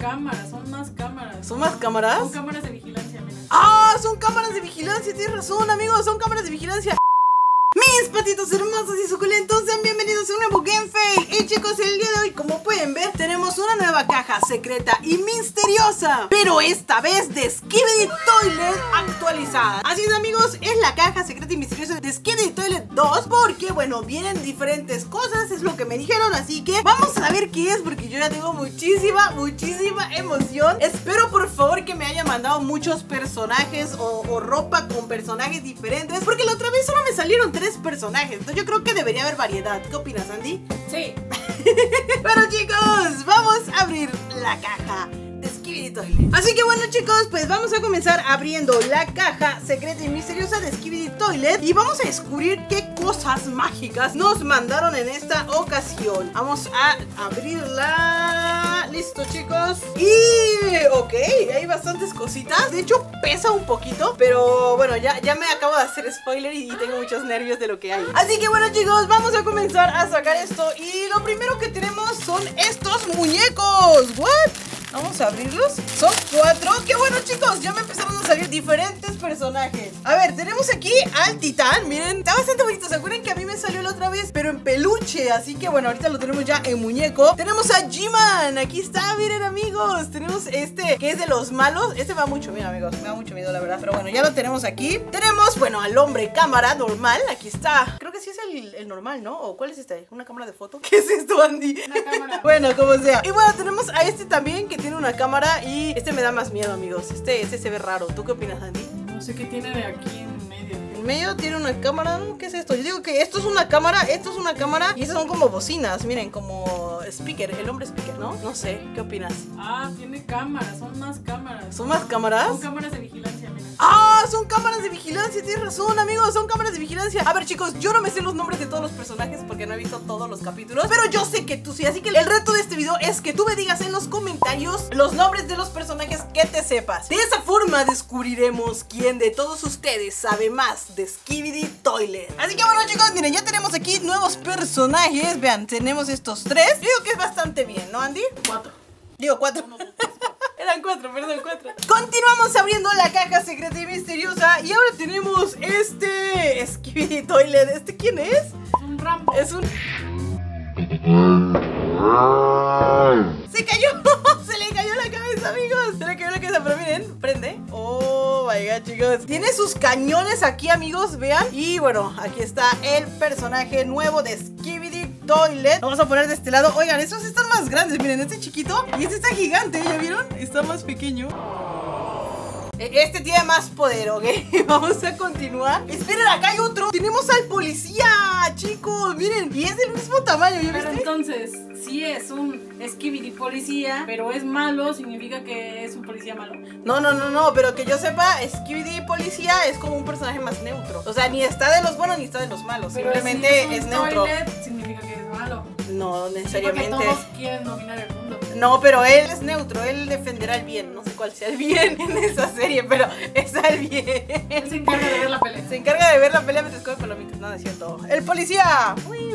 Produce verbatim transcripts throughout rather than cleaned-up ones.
cámaras, son más cámaras. ¿Son más cámaras? Son cámaras de vigilancia, mira. ¡Ah! Son cámaras de vigilancia, tienes razón, amigos, son cámaras de vigilancia. Mis patitos hermosos y suculentos, sean bienvenidos a un nuevo Game Fail. Y chicos, el día de hoy, como pueden ver, tenemos una nueva caja secreta y misteriosa, pero esta vez de Skibidi Toilet actualizada. Así es, amigos, es la caja secreta y misteriosa de Skibidi Toilet dos, porque, bueno, vienen diferentes cosas, es lo que me dijeron. Así que vamos a ver qué es, porque yo ya tengo muchísima, muchísima emoción. Espero, por favor, que me hayan mandado muchos personajes o, o ropa con personajes diferentes, porque la otra vez solo me salieron tres personajes, entonces yo creo que debería haber variedad. ¿Qué opinas, Andy? Sí. Pero chicos, vamos a abrir la caja de Skibidi Toilet. Así que bueno, chicos, pues vamos a comenzar abriendo la caja secreta y misteriosa de Skibidi Toilet y vamos a descubrir qué cosas mágicas nos mandaron en esta ocasión. Vamos a abrirla. Listo, chicos. Y ok, hay bastantes cositas. De hecho, pesa un poquito, pero bueno, ya, ya me acabo de hacer spoiler y tengo muchos nervios de lo que hay. Así que bueno, chicos, vamos a comenzar a sacar esto. Y lo primero que tenemos son estos muñecos. ¿What? Vamos a abrirlos. Son cuatro. ¡Qué bueno, chicos! Ya me empezaron a salir diferentes personajes. A ver, tenemos aquí al Titán. Miren, está bastante bonito. ¿Se acuerdan que a mí me salió la otra vez? Pero en peluche. Así que bueno, ahorita lo tenemos ya en muñeco. Tenemos a G-Man. Aquí está, miren, amigos. Tenemos este, que es de los malos. Este me da mucho miedo, amigos. Me da mucho miedo, la verdad. Pero bueno, ya lo tenemos aquí. Tenemos, bueno, al hombre cámara normal. Aquí está. Creo que sí es el, el normal, ¿no? ¿O cuál es este? ¿Una cámara de foto? ¿Qué es esto, Andy? Una cámara. Bueno, como sea. Y bueno, tenemos a este también, que tiene una cámara. Y este me da más miedo, amigos. Este, este se ve raro. ¿Tú qué opinas, Andy? No sé qué tiene de aquí en medio. En medio tiene una cámara, ¿no? ¿Qué es esto? Yo digo que esto es una cámara, esto es una cámara y estas son como bocinas, miren, como speaker, el hombre speaker, ¿no? No sé, ¿qué opinas? Ah, tiene cámaras, son más cámaras. ¿Son más cámaras? Son cámaras de vigilancia, mira. ¡Ah! Son cámaras de vigilancia, tienes razón, amigos, son cámaras de vigilancia. A ver, chicos, yo no me sé los nombres de todos los personajes porque no he visto todos los capítulos, pero yo sé que tú sí, así que el reto de este video es que tú me digas en los comentarios los nombres de los personajes que te sepas. De esa forma descubriremos quién de todos ustedes sabe más de Skibidi Toilet. Así que bueno, chicos, miren, ya tenemos aquí nuevos personajes. Vean, tenemos estos tres. Yo digo que es bastante bien, ¿no, Andy? Cuatro. Digo cuatro. Eran cuatro, perdón, cuatro. Continuamos abriendo la caja secreta y misteriosa. Y ahora tenemos este Skibidi Toilet. ¿Este quién es? Es un Rambo. Es un... Se cayó. Se le cayó la cabeza, amigos. Se le cayó la cabeza, pero miren, prende. Oh my god, chicos. Tiene sus cañones aquí, amigos, vean. Y bueno, aquí está el personaje nuevo de Skibidi Toilet. Vamos a poner de este lado. Oigan, estos están más grandes. Miren, este chiquito y este está gigante. ¿Ya vieron? Está más pequeño. Este tiene más poder, ¿ok? Vamos a continuar. Esperen, acá hay otro. Tenemos al policía, chicos. Miren, y es del mismo tamaño, ¿ya Pero viste? entonces, si es un Skibidi policía, pero es malo, ¿significa que es un policía malo? No, no, no, no, pero que yo sepa, Skibidi policía es como un personaje más neutro. O sea, ni está de los buenos ni está de los malos. Pero Simplemente si es, un neutro. Toilet, significa que es malo. No Porque necesariamente. todos quieren dominar el mundo. No, pero él es neutro, él defenderá el bien. No sé cuál sea el bien en esa serie, pero es el bien. Él se encarga de ver la pelea. Se encarga de ver la pelea mientras come palomitas. No, no es cierto. ¡El policía!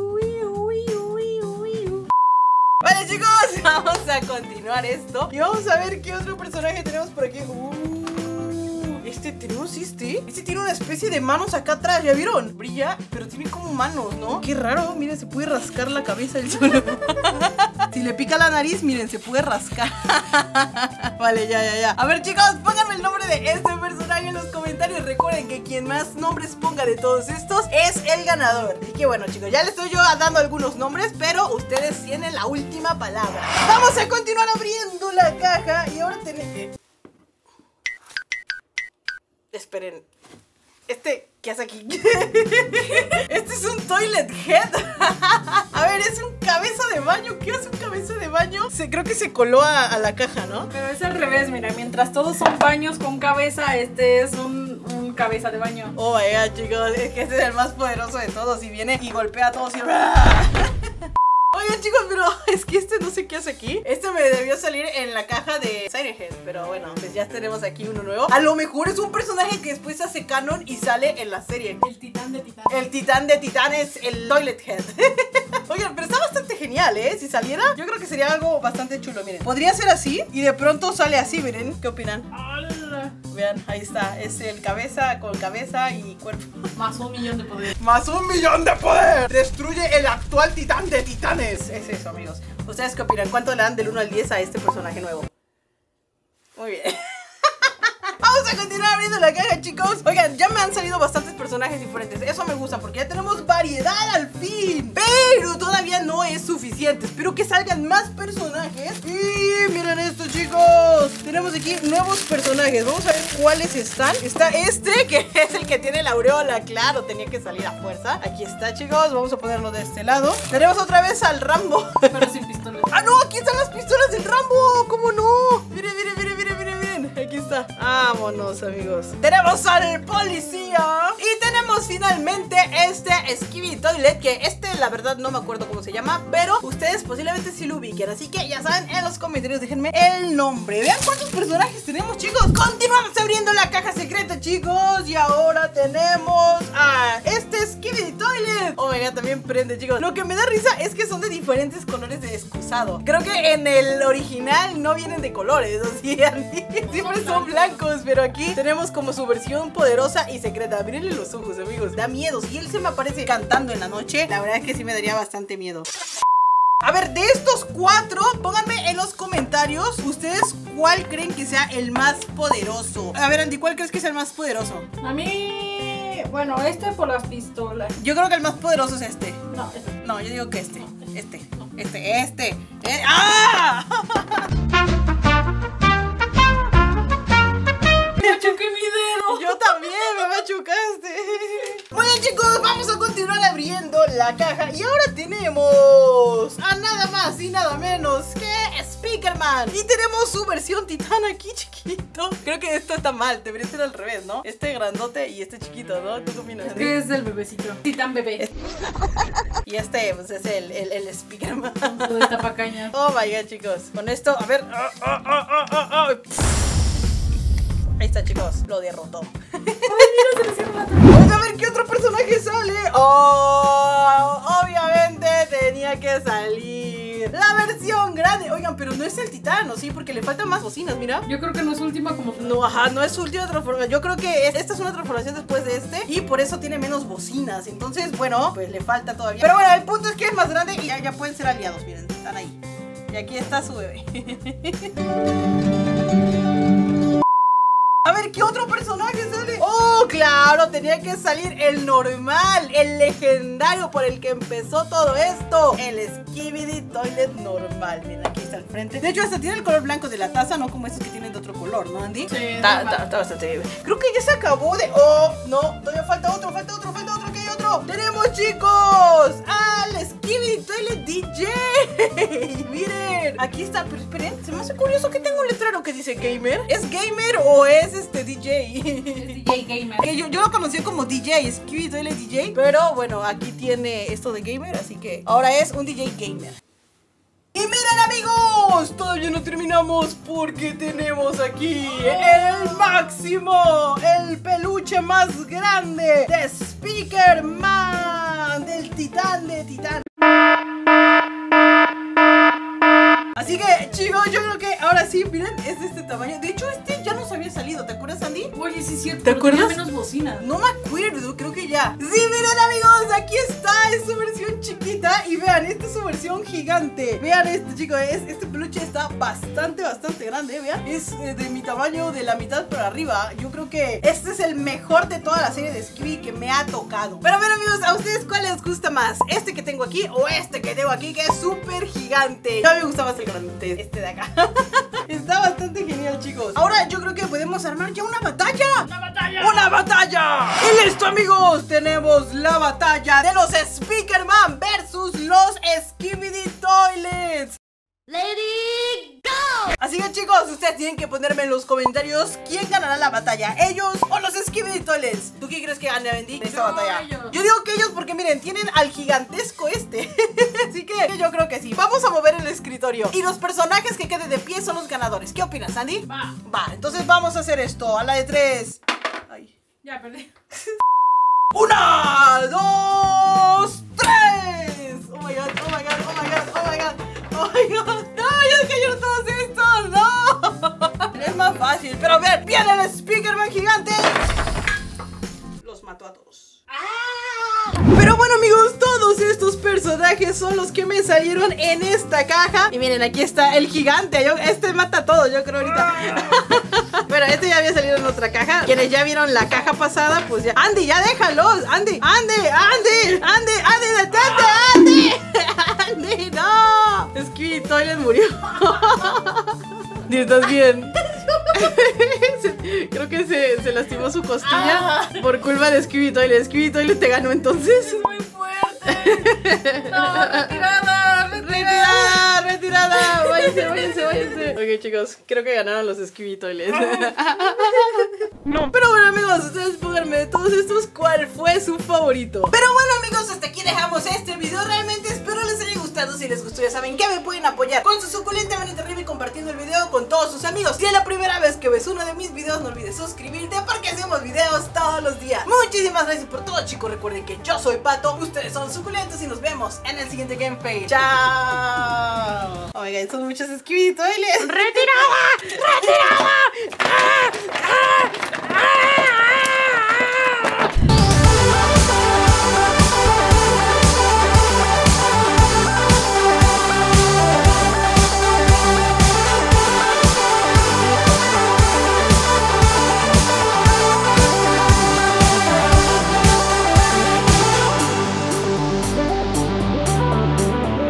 Vale, chicos, vamos a continuar esto y vamos a ver qué otro personaje tenemos por aquí. Uh, este, tenemos este. Este tiene una especie de manos acá atrás, ¿ya vieron? Brilla, pero tiene como manos, ¿no? Qué raro, miren, se puede rascar la cabeza del solo. Si le pica la nariz, miren, se puede rascar. Vale, ya, ya, ya. A ver, chicos, pónganme el nombre de este personaje en los comentarios. Recuerden que quien más nombres ponga de todos estos es el ganador. Así que bueno, chicos, ya les estoy yo dando algunos nombres, pero ustedes tienen la última palabra. Vamos a continuar abriendo la caja y ahora tenemos... Esperen. Este, ¿qué hace aquí? Este es un toilet head. A ver, es un cabeza de baño. ¿Qué hace un cabeza de baño? Se, creo que se coló a, a la caja, ¿no? Pero es al revés, mira, mientras todos son baños con cabeza, este es un, un cabeza de baño. Oh my god, chicos, es que este es el más poderoso de todos y viene y golpea a todos y... Oigan, chicos, pero es que este no sé qué hace aquí. Este me debió salir en la caja de Siren Head, pero bueno, pues ya tenemos aquí uno nuevo. A lo mejor es un personaje que después se hace canon y sale en la serie. El titán de titán. El titán de titanes, el Toilet Head. Oigan, pero está bastante genial, ¿eh? Si saliera, yo creo que sería algo bastante chulo, miren. Podría ser así y de pronto sale así, miren. ¿Qué opinan? Vean, ahí está, es el cabeza con cabeza y cuerpo. Más un millón de poder. Más un millón de poder. Destruye el actual titán de titanes. Es eso, amigos. ¿Ustedes qué opinan? ¿Cuánto le dan del uno al diez a este personaje nuevo? Muy bien. Vamos a continuar abriendo la caja, chicos. Oigan, ya me han salido bastantes personajes diferentes. Eso me gusta porque ya tenemos variedad al fin. Pero todavía no es suficiente. Espero que salgan más personajes. Y miren esto, chicos. Tenemos aquí nuevos personajes. Vamos a ver cuáles están. Está este, que es el que tiene la aureola. Claro, tenía que salir a fuerza. Aquí está, chicos. Vamos a ponerlo de este lado. Tenemos otra vez al Rambo. Pero sin pistolas. ¡Ah, no! Aquí están las pistolas del Rambo. ¿Cómo no? Miren, miren, miren, miren, miren, miren. Aquí está. Vámonos, amigos. Tenemos al policía. Y tenemos finalmente este Skibidi Toilet, que este la verdad no me acuerdo cómo se llama, pero ustedes posiblemente sí lo ubiquen. Así que ya saben, en los comentarios déjenme el nombre. Vean cuántos personajes tenemos, chicos. Continuamos abriendo la caja secreta, chicos. Y ahora tenemos a este Skibidi Toilet. Oh my god, también prende, chicos. Lo que me da risa es que son de diferentes colores de excusado. Creo que en el original no vienen de colores, o sea, siempre son blancos, pero aquí tenemos como su versión poderosa y secreta. Mírenle los ojos, amigos, da miedo. Si él se me aparece cantando en la noche, la verdad es que sí me daría bastante miedo. A ver, de estos cuatro, pónganme en los comentarios ustedes cuál creen que sea el más poderoso. A ver, Andy, ¿cuál crees que sea el más poderoso? A mí... Bueno, este por las pistolas. Yo creo que el más poderoso es este. No, este. No, yo digo que este. Este, este, este. Eh, ¡Ah! Me machuqué mi dedo. Yo también, me machucaste. Muy bien, chicos, vamos a continuar abriendo la caja. Y ahora tenemos a nada más y nada menos que Speakerman. Y tenemos su versión titán aquí, chiquito. Creo que esto está mal, debería ser al revés, ¿no? Este grandote y este chiquito, ¿no? ¿Tú qué opinas? Este es el bebecito. Titán bebé. Y este, pues, es el, el, el Speakerman. De tapacaña. Oh my god, chicos. Con esto, a ver. Oh, oh, oh, oh, oh, oh. Ahí está, chicos, lo derrotó. Ay, mira, se le cierra la tapa. A ver qué otro personaje sale. Oh, obviamente tenía que salir la versión grande. Oigan, pero no es el titán, ¿o sí? Porque le faltan más bocinas, mira. Yo creo que no es última como... No, ajá, no es su última transformación. Yo creo que es, esta es una transformación después de este y por eso tiene menos bocinas. Entonces, bueno, pues le falta todavía. Pero bueno, el punto es que es más grande y ya, ya pueden ser aliados. Miren, están ahí. Y aquí está su bebé. A ver, ¿qué otro personaje sale? ¡Oh, claro! Tenía que salir el normal, el legendario por el que empezó todo esto. El Skibidi Toilet normal. Miren, aquí está al frente. De hecho, hasta tiene el color blanco de la taza, no como estos que tienen de otro color, ¿no, Andy? Sí, Está, está, está bastante bien. Creo que ya se acabó de... ¡Oh, no! Todavía falta otro, falta otro, falta otro, que hay otro. ¡Tenemos, chicos! ¡Al Skibidi Toilet D J! Miren, aquí está, pero esperen, se me hace curioso que tengo un letrero que dice gamer. ¿Es gamer o es este D J? Es D J Gamer. Que yo, yo lo conocí como D J, Skibidi Toilet D J. Pero bueno, aquí tiene esto de gamer, así que ahora es un D J gamer. Y miren, amigos, todavía no terminamos porque tenemos aquí el máximo, el peluche más grande de Speakerman, del titán de titán. Así que, chicos, yo creo que ahora sí, miren, es de este tamaño. De hecho, este ya nos había salido, ¿te acuerdas, Andy? Oye, sí es cierto. ¿Te pero tenía acuerdas? menos bocinas. No me acuerdo, creo que ya. Sí, miren, amigos, aquí está, es su versión chiquita. Y vean, esta es su versión gigante. Vean esto, chicos, es, este peluche está bastante, bastante grande, ¿eh? Vean, es eh, de mi tamaño, de la mitad para arriba. Yo creo que este es el mejor de toda la serie de Skibidi que me ha tocado. Pero bueno, amigos, ¿a ustedes cuál les gusta más? ¿Este que tengo aquí o este que tengo aquí, que es súper gigante? A mí me gusta más el grande, este de acá. Está bastante genial, chicos. Ahora yo creo que podemos armar ya una batalla. ¡Una batalla! ¡Una batalla! Y listo, amigos, tenemos la batalla de los Speakerman versus los Skibidi Toilets. ¡Lady Go! Así que, chicos, ustedes tienen que ponerme en los comentarios quién ganará la batalla, ellos o los Skibidi Toilets. ¿Tú qué crees que gane, Bendy, en esta Yo, batalla? ellos. Yo digo que ellos porque, miren, tienen al gigantesco este. Así que yo creo que sí. Vamos a mover el escritorio y los personajes que queden de pie son los ganadores. ¿Qué opinas, Andy? Va. Va, entonces vamos a hacer esto a la de tres. Ay. Ya perdí. ¡Una, dos, tres! Oh my god, oh my god, oh my god, oh my god, oh my god. No, ya cayeron todos estos, no. Es más fácil, pero a ver, viene el Speakerman gigante. Los mató a todos. Pero bueno amigos, todos estos personajes son los que me salieron en esta caja. Y miren, aquí está el gigante. Yo, este mata a todos, yo creo ahorita. Bueno, este ya había salido en otra caja. Quienes ya vieron la caja pasada, pues ya. Andy, ya déjalos. Andy, Andy, Andy, Andy, Andy, detente, Andy. Andy, no. Skibidi Toilet murió. ¿Estás bien? Creo que se, se lastimó su costilla ah. por culpa de Skibidi Toilet. Skibidi Toilet te ganó entonces. Es muy fuerte. No, retirada, retirada, retirada. Váyanse, váyanse, váyanse. Ok, chicos, creo que ganaron los Skibidi Toilet. No. Pero bueno, amigos, ustedes pónganme de todos estos cuál fue su favorito. Pero bueno, amigos, hasta aquí dejamos este video. Realmente espero les haya gustado. Si les gustó, ya saben que me pueden apoyar con su suculenta manita arriba y compartiendo el video con todos sus amigos. Si es la primera vez que ves uno de mis videos, no olvides suscribirte porque hacemos videos todos los días. Muchísimas gracias por todo, chicos. Recuerden que yo soy Pato, ustedes son suculentos y nos vemos en el siguiente gameplay. ¡Chao! Oh my god, son muchos Skibidi Toilet. ¡Retirada! ¡Retirada! ¡Ah! ¡Ah!